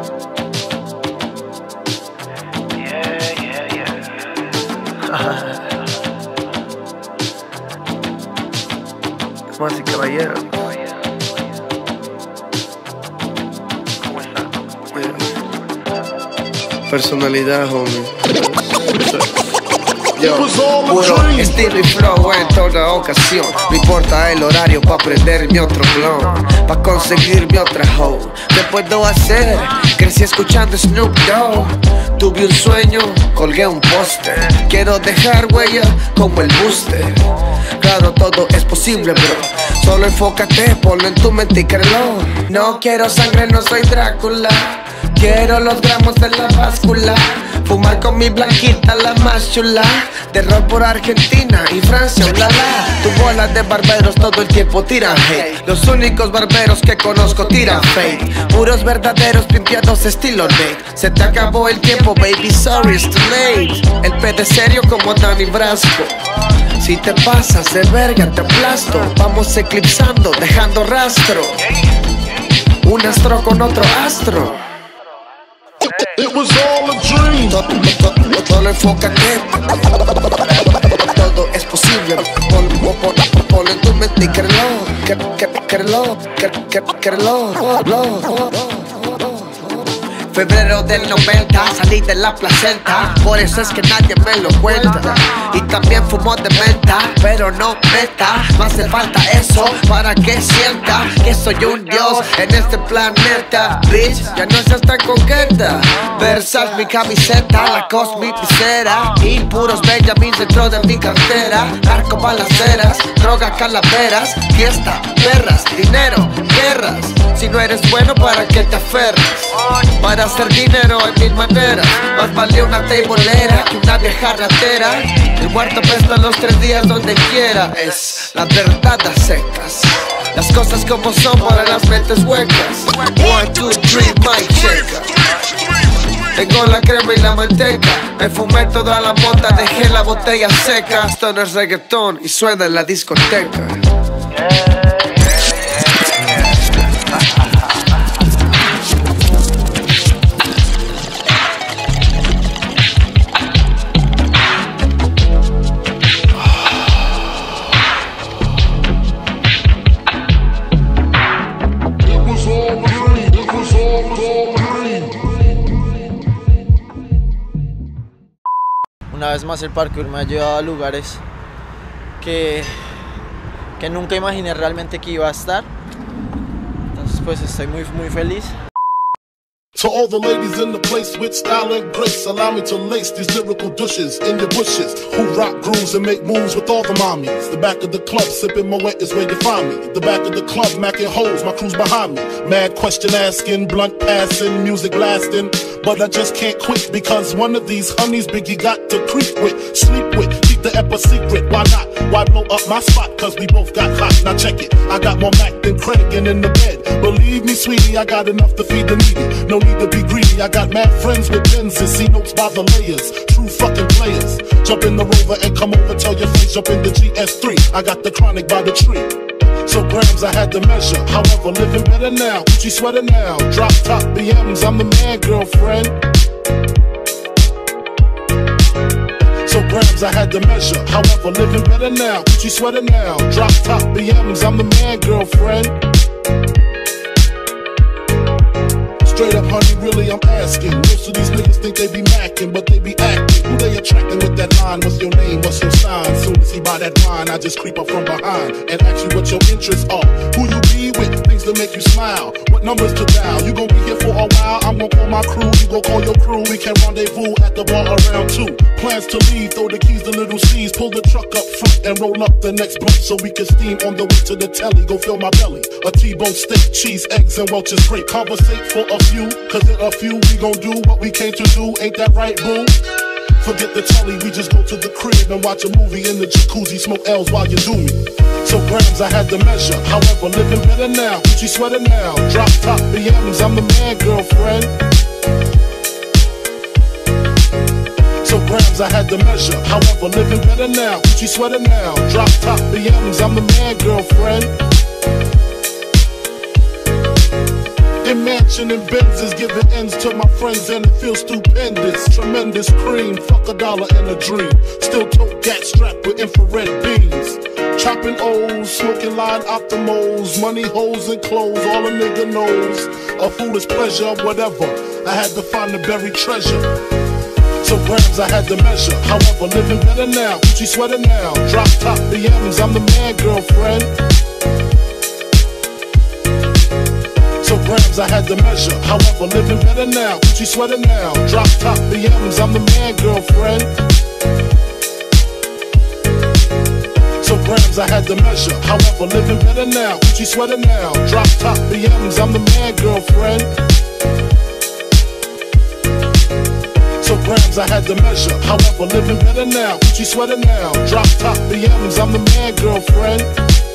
Damas y caballeros, ¿cómo está? Personalidad, homie. Yo, puro estilo y flow en toda ocasión. No importa el horario pa' prender mi otro clon, pa' conseguir mi otra hoe. ¿Qué puedo hacer? Crecí escuchando Snoop Dogg. Tuve un sueño, colgué un póster. Quiero dejar huella como el booster. Claro, todo es posible, bro. Solo enfócate, ponlo en tu mente y créelo. No quiero sangre, no soy Drácula. Quiero los gramos de la báscula. Fumar con mi blanquita, la más chula. De rol por Argentina y Francia, ulala. Tu bola de barberos todo el tiempo tiran hate. Los únicos barberos que conozco tiran fake. Puros verdaderos pimpeados estilo Nate. Se te acabó el tiempo, baby, sorry, it's too late. El pede serio como Danny Brasco. Si te pasas de verga te aplasto. Vamos eclipsando, dejando rastro. Un astro con otro astro. It was all a dream. Solo enfócate. Todo es posible. Ponlo en tu mente y créelo. Créelo. Febrero del 90, salí de la placenta. Por eso es que nadie me lo cuenta. Y también fumo de menta, pero no meta. No hace falta eso para que sienta que soy un dios en este planeta. Bitch, ya no seas tan coqueta. Versace mi camiseta, la mi visera. Y puros Benjamins dentro de mi cartera. Narco balaceras, droga calaveras. Fiesta, perras, dinero, guerras. Si no eres bueno, ¿para qué te aferras? Para hacer dinero hay mil maneras. Más vale una teibolera que una vieja ratera. El muerto pesta los 3 días donde quiera. Es la verdad a secas. Las cosas como son para las mentes huecas. 1, 2, 3, my checa. Tengo la crema y la manteca. Me fumé toda la mota, dejé la botella seca. Esto no es reggaetón y suena en la discoteca. Una vez más el parkour me ha llevado a lugares que nunca imaginé realmente que iba a estar. Entonces pues estoy muy feliz. To all the ladies in the place with style and grace, allow me to lace these lyrical douches in your bushes who rock grooves and make moves with all the mommies. The back of the club sipping Moet is where you find me. The back of the club macking hoes, my crew's behind me. Mad question asking, blunt passing, music blasting. But I just can't quit because one of these honeys Biggie got to creep with, sleep with, keep the ep a secret. Why not? Why blow up my spot? Cause we both got hot. Now check it. I got more Mac than Craig and in the bed. Believe me, sweetie, I got enough to feed the needy. No need to be greedy. I got mad friends with Benzes, see notes by the layers. True fucking players. Jump in the Rover and come over, tell your face. Jump in the GS3. I got the chronic by the tree. So grams I had to measure. However, living better now. Gucci sweater now. Drop top BMs. I'm the man, girlfriend. So grams I had to measure. However, living better now. Gucci sweater now. Drop top BMs. I'm the man, girlfriend. Straight up, honey, really, I'm asking. Most of these niggas think they be macking, but they be acting. Who they attracting with that line? What's your name? What's your sign? Soon as he buy that wine, I just creep up from behind and ask you what your interests are. Who you be with? Things to make you smile. What numbers to dial? You gon' be here for a while. I'm gon' call my crew. You gon' call your crew. We can rendezvous at the bar around 2. Plans to leave. Throw the keys to little C's. Pull the truck up front and roll up the next blunt so we can steam on the way to the telly. Go fill my belly. A T-bone steak, cheese, eggs, and Welch's grape. Conversate for a few, cause in a few we gon' do what we came to do. Ain't that right, boo? Forget the telly, we just go to the crib and watch a movie in the jacuzzi, smoke L's while you do me. So grams I had to measure, however, living better now. Gucci sweater now, drop top BMs, I'm the man, girlfriend. So grams I had to measure, however, living better now. Gucci sweater now, drop top BMs, I'm the man, girlfriend. In mansion and Benzes, giving ends to my friends and it feels stupendous. Tremendous cream, fuck $1 in a dream. Still tote gat strapped with infrared beams. Chopping O's, smoking line optimals. Money, hoes, and clothes, all a nigga knows. A foolish pleasure, whatever. I had to find the buried treasure. So grams I had to measure. However, living better now. Gucci sweater now. Drop top BMs, I'm the man, girlfriend. So grams I had to measure. However, living better now. Gucci sweater now. Drop top BMs, I'm the man, girlfriend. So grams I had to measure. However, living better now. Gucci sweater now. Drop top BMs, I'm the man, girlfriend. So grams I had to measure. However, living better now. Gucci sweater now. Drop top BMs, I'm the man, girlfriend.